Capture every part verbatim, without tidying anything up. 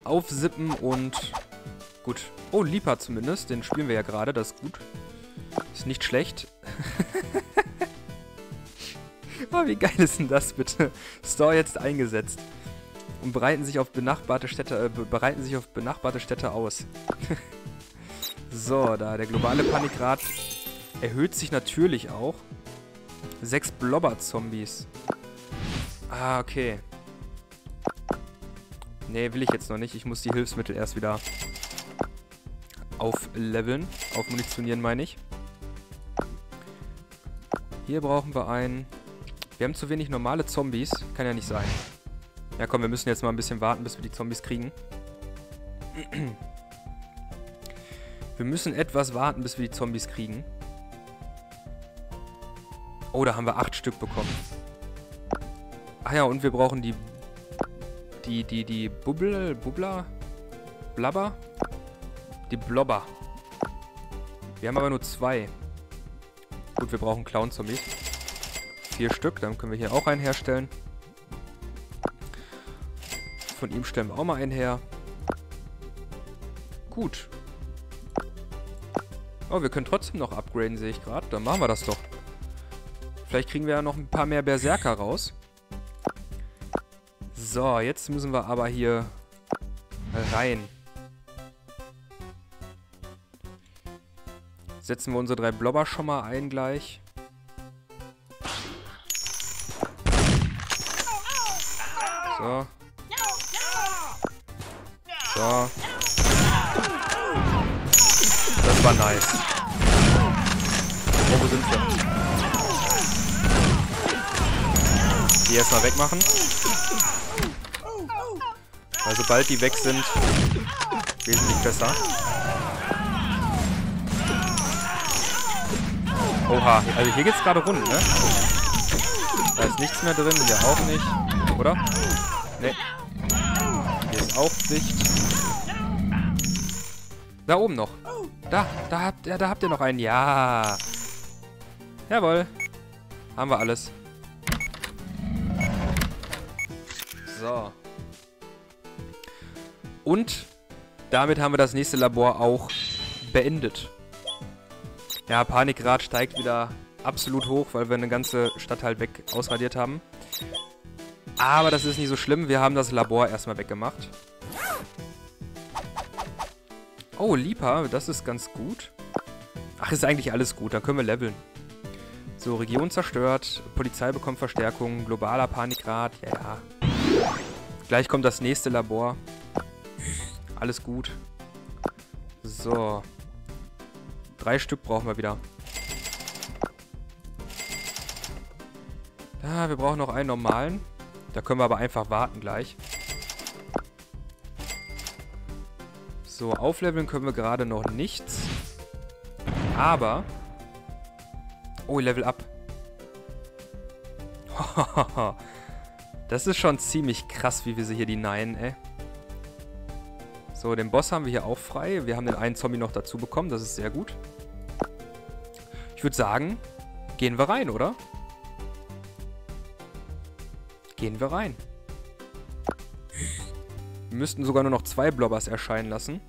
aufsippen und gut. Oh, Lipa zumindest. Den spielen wir ja gerade. Das ist gut. Ist nicht schlecht. Oh, wie geil ist denn das bitte? Store jetzt eingesetzt. Und bereiten sich auf benachbarte Städte, äh, bereiten sich auf benachbarte Städte aus. So, da der globale Panikgrad erhöht sich natürlich auch. Sechs Blobber-Zombies. Ah, okay. Nee, will ich jetzt noch nicht. Ich muss die Hilfsmittel erst wieder aufleveln. Aufmunitionieren, meine ich. Hier brauchen wir einen... Wir haben zu wenig normale Zombies. Kann ja nicht sein. Ja komm, wir müssen jetzt mal ein bisschen warten, bis wir die Zombies kriegen. Wir müssen etwas warten, bis wir die Zombies kriegen. Oh, da haben wir acht Stück bekommen. Ach ja, und wir brauchen die... Die, die, die Bubble... Bubbler? Blabber? Die Blobber. Wir haben aber nur zwei. Gut, wir brauchen Clown-Zombies. Vier Stück, dann können wir hier auch einen herstellen. Von ihm stellen wir auch mal einen her. Gut. Oh, wir können trotzdem noch upgraden, sehe ich gerade. Dann machen wir das doch. Vielleicht kriegen wir ja noch ein paar mehr Berserker raus. So, jetzt müssen wir aber hier rein. Setzen wir unsere drei Blobber schon mal ein gleich. So. So. Das war nice. Oh, wo sind wir? Die erstmal wegmachen. Weil sobald die weg sind, wesentlich besser. Oha, also hier geht's gerade rund, ne? Da ist nichts mehr drin, hier auch nicht. Oder? Ne. Hier ist auch dicht. Da oben noch. Da, da habt, ja, da habt ihr noch einen. Ja. Jawohl. Haben wir alles. So. Und damit haben wir das nächste Labor auch beendet. Ja, Panikgrad steigt wieder absolut hoch, weil wir eine ganze Stadt halt weg ausradiert haben. Aber das ist nicht so schlimm. Wir haben das Labor erstmal weggemacht. Oh, Lipa, das ist ganz gut. Ach, ist eigentlich alles gut. Dann können wir leveln. So, Region zerstört. Polizei bekommt Verstärkung. Globaler Panikgrad. Ja, ja. Gleich kommt das nächste Labor. Alles gut. So. Drei Stück brauchen wir wieder. Ja, wir brauchen noch einen normalen. Da können wir aber einfach warten gleich. So, aufleveln können wir gerade noch nichts. Aber... Oh, Level up. Das ist schon ziemlich krass, wie wir sie hier denyen, ey. So, den Boss haben wir hier auch frei. Wir haben den einen Zombie noch dazu bekommen. Das ist sehr gut. Ich würde sagen, gehen wir rein, oder? Gehen wir rein. Wir müssten sogar nur noch zwei Blobbers erscheinen lassen.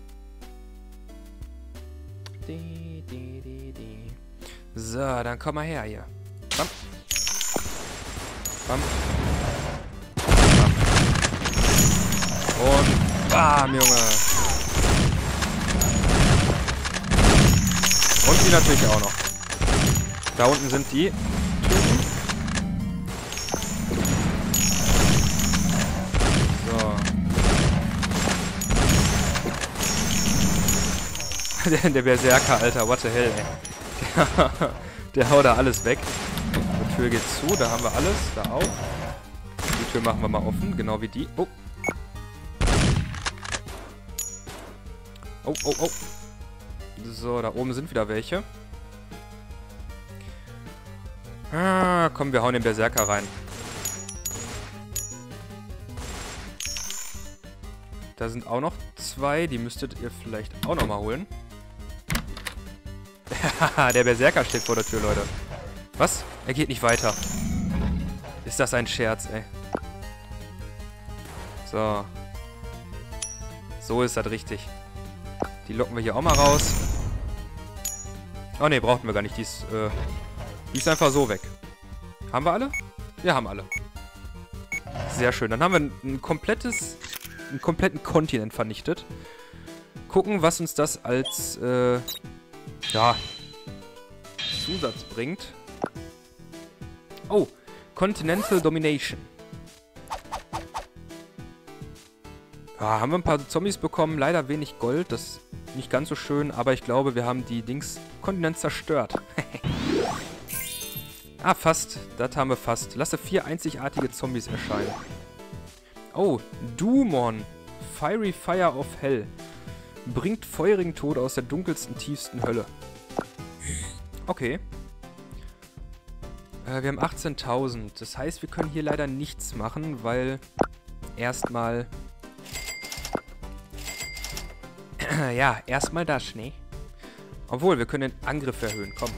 So, dann komm mal her hier. Bam. Bam. Bam. Und bam, Junge. Und die natürlich auch noch. Da unten sind die. Der, der Berserker, Alter, what the hell, ey. Der, der haut da alles weg. Die Tür geht zu, da haben wir alles, da auch. Die Tür machen wir mal offen, genau wie die. Oh. Oh, oh, oh. So, da oben sind wieder welche. Ah, komm, wir hauen den Berserker rein. Da sind auch noch zwei, die müsstet ihr vielleicht auch noch mal holen. Der Berserker steht vor der Tür, Leute. Was? Er geht nicht weiter. Ist das ein Scherz, ey. So. So ist das richtig. Die locken wir hier auch mal raus. Oh ne, brauchten wir gar nicht. Die ist, äh, die ist einfach so weg. Haben wir alle? Wir haben alle. Sehr schön. Dann haben wir ein, ein komplettes, einen kompletten Kontinent vernichtet. Gucken, was uns das als, äh, ja, Zusatz bringt. Oh, Continental Domination. Ja, haben wir ein paar Zombies bekommen. Leider wenig Gold. Das ist nicht ganz so schön. Aber ich glaube, wir haben die Dings Kontinent zerstört. Ah, fast. Das haben wir fast. Lasse vier einzigartige Zombies erscheinen. Oh, Dumon. Fiery Fire of Hell. Bringt feurigen Tod aus der dunkelsten, tiefsten Hölle. Okay. Äh, wir haben achtzehntausend. Das heißt, wir können hier leider nichts machen, weil erstmal... ja, erstmal das, ne? Obwohl, wir können den Angriff erhöhen. Komm.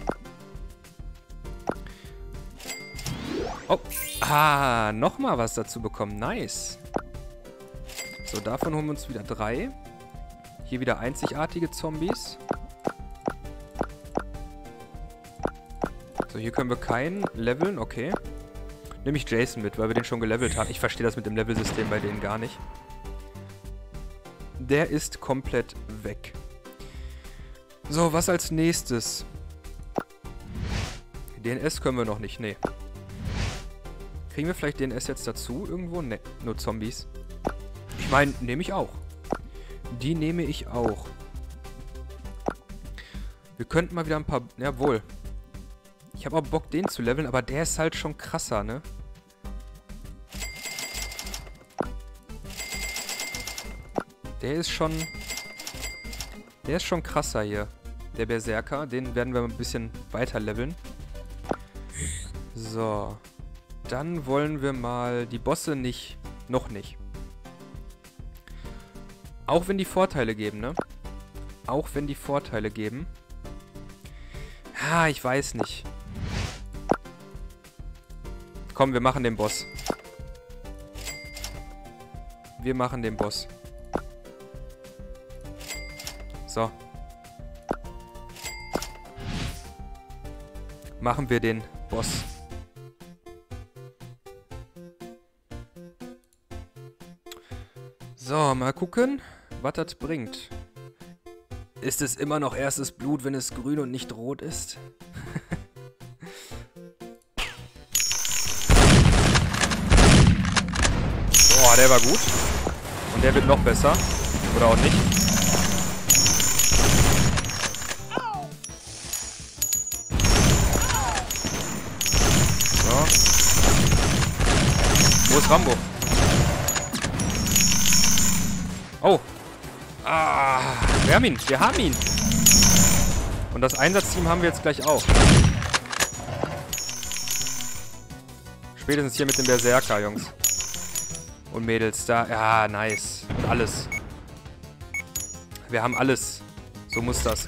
Oh. Ah, nochmal was dazu bekommen. Nice. So, davon holen wir uns wieder drei. Hier wieder einzigartige Zombies. So, hier können wir keinen leveln. Okay. Nehme ich Jason mit, weil wir den schon gelevelt haben. Ich verstehe das mit dem Levelsystem bei denen gar nicht. Der ist komplett weg. So, was als nächstes? D N S können wir noch nicht, nee. Kriegen wir vielleicht D N S jetzt dazu irgendwo? Ne, nur Zombies. Ich meine, nehme ich auch. Die nehme ich auch. Wir könnten mal wieder ein paar... Jawohl. Ich habe auch Bock, den zu leveln, aber der ist halt schon krasser, ne? Der ist schon... Der ist schon krasser hier. Der Berserker. Den werden wir ein bisschen weiter leveln. So. Dann wollen wir mal die Bosse nicht... Noch nicht. Auch wenn die Vorteile geben, ne? Auch wenn die Vorteile geben. Ah, ich weiß nicht. Komm, wir machen den Boss. Wir machen den Boss. So. Machen wir den Boss. So, mal gucken, was das bringt. Ist es immer noch erstes Blut, wenn es grün und nicht rot ist? Boah, der war gut. Und der wird noch besser. Oder auch nicht. So. Wo ist Rambo? Oh. Ah, wir haben ihn. Wir haben ihn. Und das Einsatzteam haben wir jetzt gleich auch. Spätestens hier mit dem Berserker, Jungs. Und Mädels. Da. Ja, nice. Und alles. Wir haben alles. So muss das.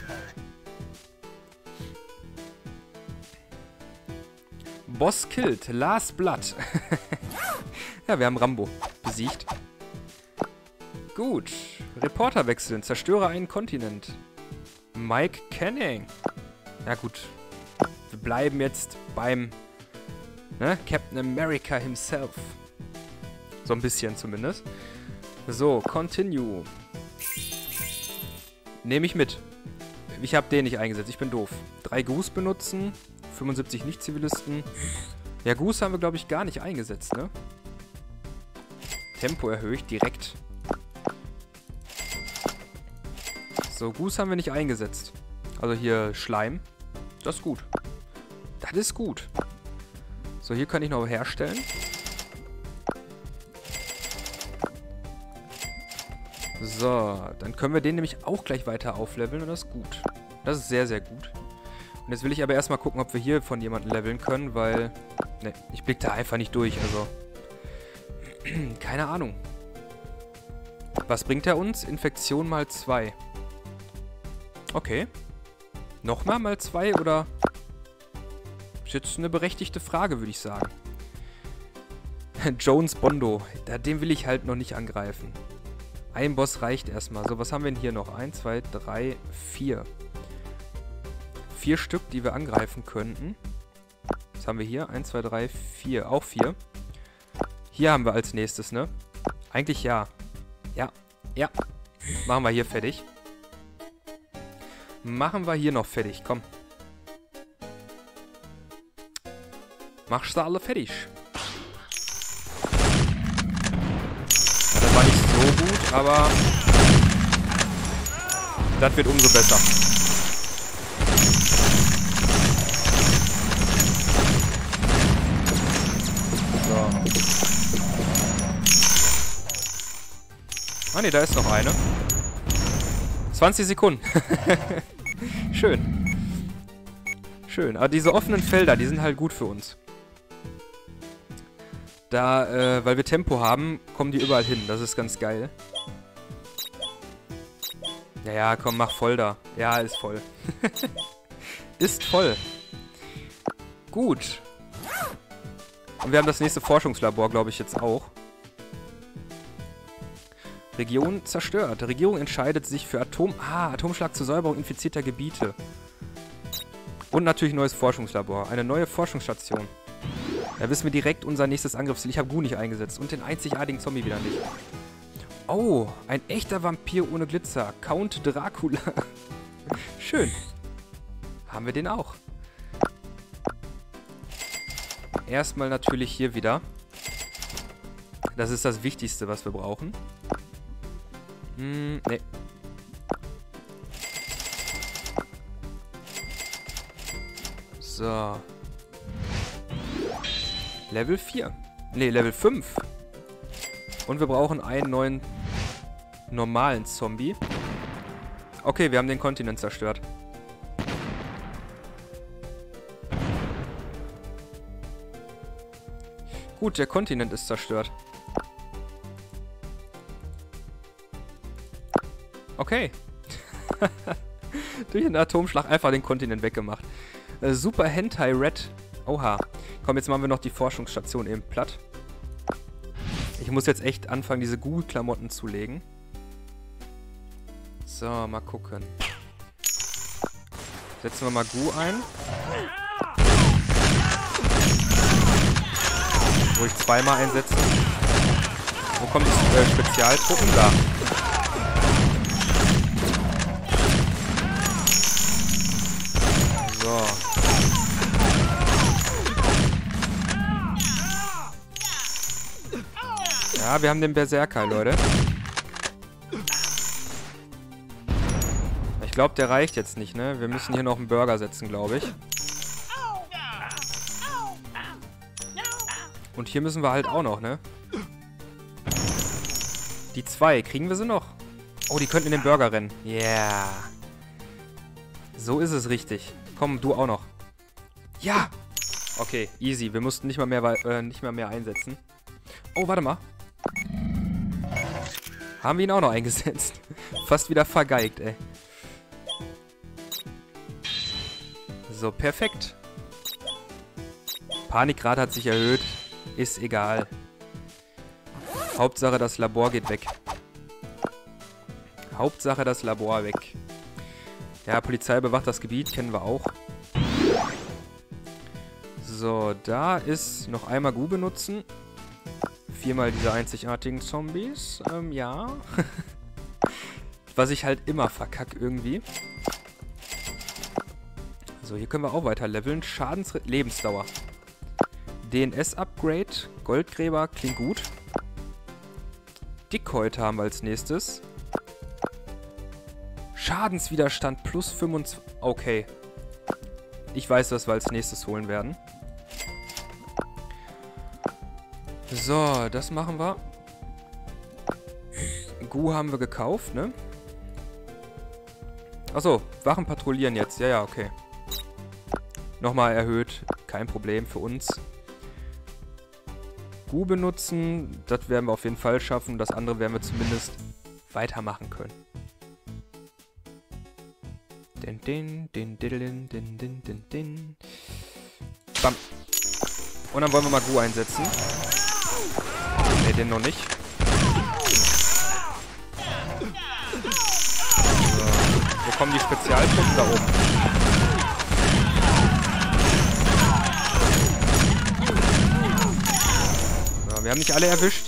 Boss killed. Last Blood. Ja, wir haben Rambo besiegt. Gut. Reporter wechseln. Zerstöre einen Kontinent. Mike Canning. Ja gut. Wir bleiben jetzt beim ne, Captain America himself. So ein bisschen zumindest. So, continue. Nehme ich mit. Ich habe den nicht eingesetzt. Ich bin doof. Drei Goose benutzen. fünfundsiebzig Nicht-Zivilisten. Ja, Goose haben wir, glaube ich, gar nicht eingesetzt, ne? Tempo erhöhe ich direkt. So, Goose haben wir nicht eingesetzt. Also hier Schleim. Das ist gut. Das ist gut. So, hier kann ich noch herstellen. So, dann können wir den nämlich auch gleich weiter aufleveln und das ist gut. Das ist sehr, sehr gut. Und jetzt will ich aber erstmal gucken, ob wir hier von jemandem leveln können, weil... Ne, ich blick da einfach nicht durch, also... Keine Ahnung. Was bringt er uns? Infektion mal zwei. Okay. Nochmal mal zwei oder... Ist jetzt eine berechtigte Frage, würde ich sagen. Jones Bondo. Den will ich halt noch nicht angreifen. Ein Boss reicht erstmal. So, was haben wir denn hier noch? eins, zwei, drei, vier. Vier Stück, die wir angreifen könnten. Was haben wir hier? eins, zwei, drei, vier. Auch vier. Hier haben wir als nächstes, ne? Eigentlich ja. Ja. Ja. Machen wir hier fertig. Machen wir hier noch fertig. Komm. Machst du alle fertig. Ja, das war nicht so gut, aber das wird umso besser. So. Ah ne, da ist noch eine. zwanzig Sekunden. Schön. Schön. Aber diese offenen Felder, die sind halt gut für uns. Da, äh, weil wir Tempo haben, kommen die überall hin. Das ist ganz geil. Naja, komm, mach voll da. Ja, ist voll. Ist voll. Gut. Und wir haben das nächste Forschungslabor, glaube ich, jetzt auch. Region zerstört. Die Regierung entscheidet sich für Atom... Ah, Atomschlag zur Säuberung infizierter Gebiete. Und natürlich ein neues Forschungslabor. Eine neue Forschungsstation. Da wissen wir direkt unser nächstes Angriffsziel. Ich habe Gu nicht eingesetzt. Und den einzigartigen Zombie wieder nicht. Oh, ein echter Vampir ohne Glitzer. Count Dracula. Schön. Haben wir den auch. Erstmal natürlich hier wieder. Das ist das Wichtigste, was wir brauchen. Hm, nee. So. Level vier. Ne, Level fünf. Und wir brauchen einen neuen normalen Zombie. Okay, wir haben den Kontinent zerstört. Gut, der Kontinent ist zerstört. Okay. Durch einen Atomschlag einfach den Kontinent weggemacht. Äh, Super Hentai Red. Oha. Komm, jetzt machen wir noch die Forschungsstation eben platt. Ich muss jetzt echt anfangen, diese Gu-Klamotten zu legen. So, mal gucken. Setzen wir mal Gu ein. Ruhig zweimal einsetzen. Wo kommen die äh, Spezialtruppen? Da. So. Ja, wir haben den Berserker, Leute. Ich glaube, der reicht jetzt nicht, ne? Wir müssen hier noch einen Burger setzen, glaube ich. Und hier müssen wir halt auch noch, ne? Die zwei, kriegen wir sie noch? Oh, die könnten in den Burger rennen. Yeah. So ist es richtig. Komm, du auch noch. Ja! Okay, easy. Wir mussten nicht mal mehr, äh, nicht mal mehr einsetzen. Oh, warte mal. Haben wir ihn auch noch eingesetzt. Fast wieder vergeigt, ey. So, perfekt. Panikgrad hat sich erhöht. Ist egal. Hauptsache, das Labor geht weg. Hauptsache, das Labor weg. Ja, Polizei bewacht das Gebiet, kennen wir auch. So, da ist noch einmal Gu benutzen. Viermal diese einzigartigen Zombies. Ähm, ja. Was ich halt immer verkack irgendwie. So, hier können wir auch weiter leveln. Schadens... Lebensdauer. D N S-Upgrade. Goldgräber. Klingt gut. Dickhäute haben wir als nächstes. Schadenswiderstand plus fünfundzwanzig. Okay. Ich weiß, was wir als nächstes holen werden. So, das machen wir. Gu haben wir gekauft, ne? Achso, Wachen patrouillieren jetzt. Ja, ja, okay. Nochmal erhöht. Kein Problem für uns. Gu benutzen. Das werden wir auf jeden Fall schaffen. Das andere werden wir zumindest weitermachen können. Din, din, din, din, din, din, din, din. Bam. Und dann wollen wir mal Gu einsetzen. Ne, den noch nicht. kommen die Spezialtruppen da oben. So, wir haben nicht alle erwischt.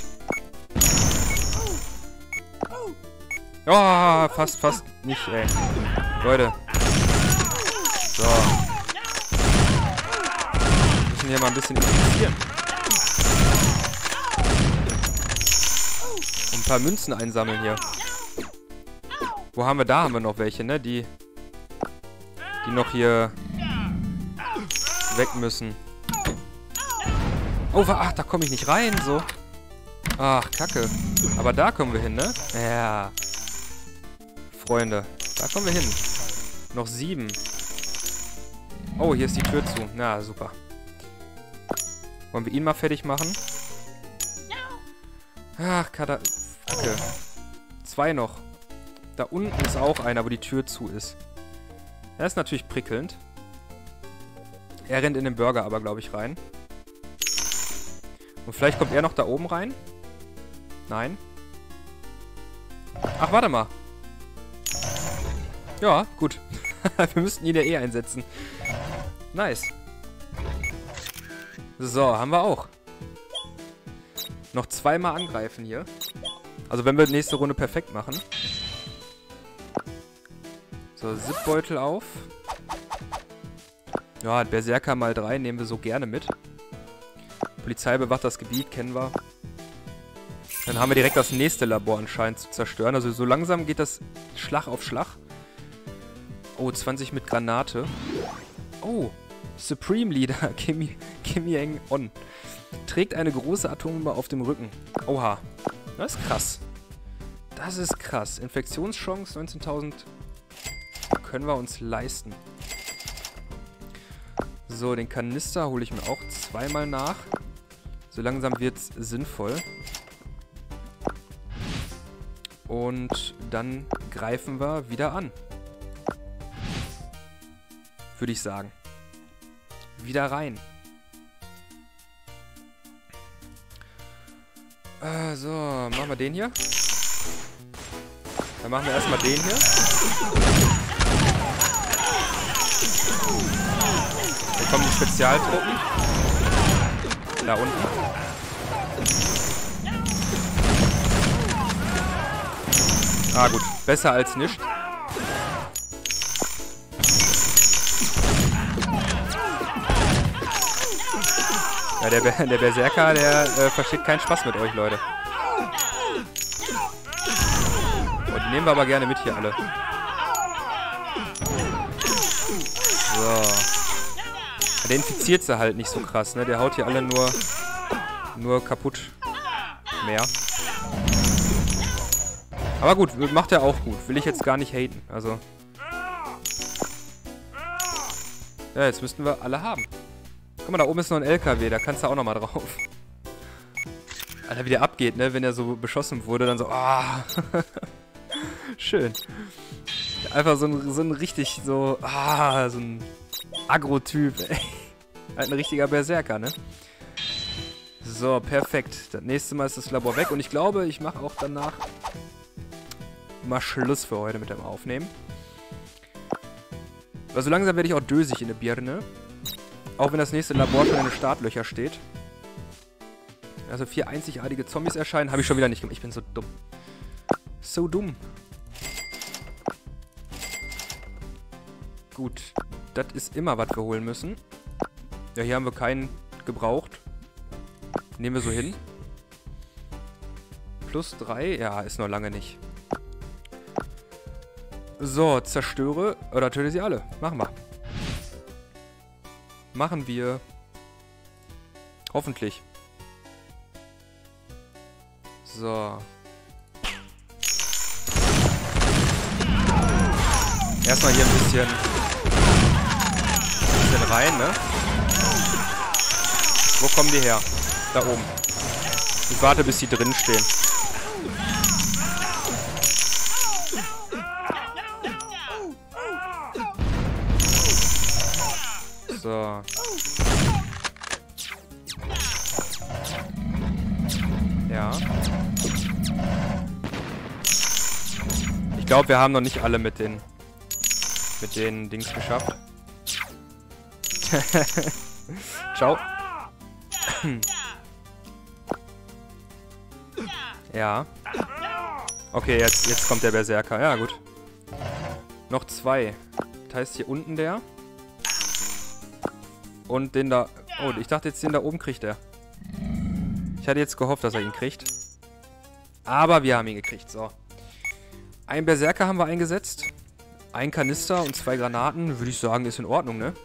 Oh, fast, fast nicht, ey. Leute. So. Wir müssen hier mal ein bisschen infizieren. Und ein paar Münzen einsammeln hier. Wo haben wir? Da haben wir noch welche, ne? Die, die noch hier weg müssen. Oh, ach, da komme ich nicht rein, so. Ach, Kacke. Aber da kommen wir hin, ne? Ja. Freunde, da kommen wir hin. Noch sieben. Oh, hier ist die Tür zu. Na, super. Wollen wir ihn mal fertig machen? Ach, Kata... Kacke. Zwei noch. Da unten ist auch einer, wo die Tür zu ist. Er ist natürlich prickelnd. Er rennt in den Burger aber, glaube ich, rein. Und vielleicht kommt er noch da oben rein? Nein. Ach, warte mal. Ja, gut. Wir müssten ihn ja eh einsetzen. Nice. So, haben wir auch. Noch zweimal angreifen hier. Also wenn wir nächste Runde perfekt machen. So, Zipbeutel auf. Ja, Berserker mal drei nehmen wir so gerne mit. Polizei bewacht das Gebiet, kennen wir. Dann haben wir direkt das nächste Labor anscheinend zu zerstören. Also so langsam geht das Schlag auf Schlag. Oh, zwanzig mit Granate. Oh, Supreme Leader, Kim Jong-un. Trägt eine große Atombombe auf dem Rücken. Oha, das ist krass. Das ist krass. Infektionschance neunzehntausend können wir uns leisten. So, den Kanister hole ich mir auch zweimal nach. So langsam wird es sinnvoll. Und dann greifen wir wieder an. Würde ich sagen. Wieder rein. Äh, so, machen wir den hier. Dann machen wir erstmal den hier. Hier kommen die Spezialtruppen. Da unten. Ah gut, besser als nichts. Ja, der, der Berserker, der äh, versteht keinen Spaß mit euch, Leute. Und die nehmen wir aber gerne mit hier alle. So. Der infiziert sie halt nicht so krass, ne? Der haut hier alle nur, nur kaputt. Mehr. Aber gut, macht er auch gut. Will ich jetzt gar nicht haten. Also. Ja, jetzt müssten wir alle haben. Guck mal, da oben ist noch ein L K W, da kannst du auch noch mal drauf. Alter, wie der abgeht, ne? Wenn er so beschossen wurde, dann so, ah. Schön. Einfach so ein, so ein richtig, so, ah, so ein Agro-Typ, ey. Halt ein richtiger Berserker, ne? So, perfekt. Das nächste Mal ist das Labor weg und ich glaube, ich mache auch danach mal Schluss für heute mit dem Aufnehmen. Weil so langsam werde ich auch dösig in der Birne. Auch wenn das nächste Labor schon in den Startlöcher steht. Also vier einzigartige Zombies erscheinen, habe ich schon wieder nicht gemacht. Ich bin so dumm. So dumm. Gut. Das ist immer, was wir holen müssen. Ja, hier haben wir keinen gebraucht. Nehmen wir so hin. Plus drei. Ja, ist noch lange nicht. So, zerstöre oder töte sie alle. Machen wir. Machen wir. Hoffentlich. So. Erstmal hier ein bisschen, ein bisschen rein, ne? Wo kommen die her? Da oben. Ich warte, bis die drin stehen. So. Ja. Ich glaube, wir haben noch nicht alle mit den mit den Dings geschafft. Ciao. Ja. Okay, jetzt, jetzt kommt der Berserker. Ja, gut. Noch zwei. Das heißt, hier unten der. Und den da... Oh, ich dachte jetzt, den da oben kriegt er. Ich hatte jetzt gehofft, dass er ihn kriegt. Aber wir haben ihn gekriegt, so. Ein Berserker haben wir eingesetzt. Ein Kanister und zwei Granaten, würde ich sagen, ist in Ordnung, ne?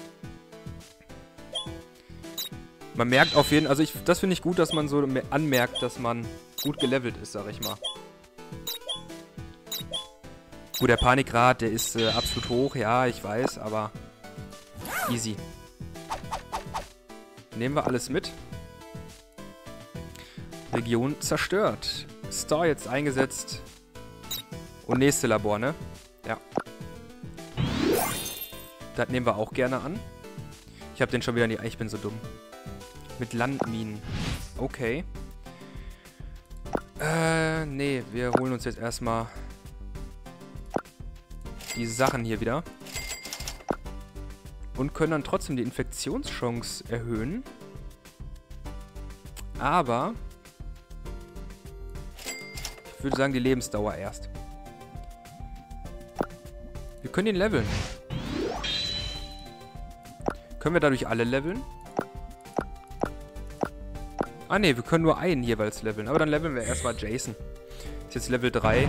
Man merkt auf jeden Fall... Also, ich, das finde ich gut, dass man so anmerkt, dass man gut gelevelt ist, sag ich mal. Gut, der Panikgrad, der ist äh, absolut hoch, ja, ich weiß, aber easy. Nehmen wir alles mit. Region zerstört. Star jetzt eingesetzt. Und nächste Labor, ne? Ja. Das nehmen wir auch gerne an. Ich habe den schon wieder nicht... Ich bin so dumm. Mit Landminen. Okay. Äh, nee, wir holen uns jetzt erstmal die Sachen hier wieder. Und können dann trotzdem die Infektionschance erhöhen. Aber ich würde sagen, die Lebensdauer erst. Wir können ihn leveln. Können wir dadurch alle leveln? Ah ne, wir können nur einen jeweils leveln. Aber dann leveln wir erstmal Jason. Ist jetzt Level drei.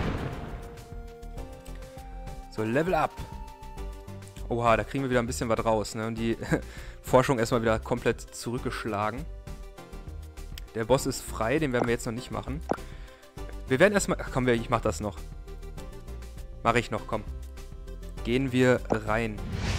So, Level up. Oha, da kriegen wir wieder ein bisschen was raus, ne? Und die Forschung erstmal wieder komplett zurückgeschlagen. Der Boss ist frei, den werden wir jetzt noch nicht machen. Wir werden erstmal... Ach komm, ich mach das noch. Mache ich noch, komm. Gehen wir rein.